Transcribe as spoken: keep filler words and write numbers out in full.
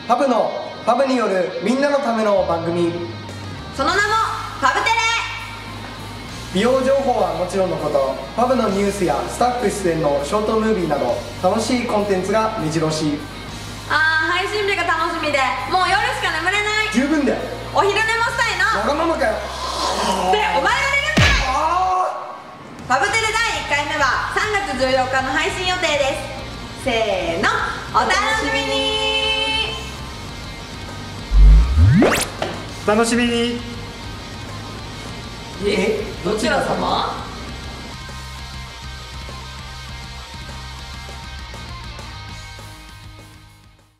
パブのパブによるみんなのための番組、 その名もパブテレ。 美容情報はもちろんのこと、パブのニュースやスタッフ出演のショートムービーなど楽しいコンテンツが目白押し。 あー、配信日が楽しみでもう夜しか眠れない。 十分だよ。 お昼寝もしたいの。 わがままかよ。 で、お前が寝るんかい。パブテレだいいっかいめはさんがつじゅうよっかの配信予定です。せーの、お楽しみに。 お楽しみに。 え、どちら様？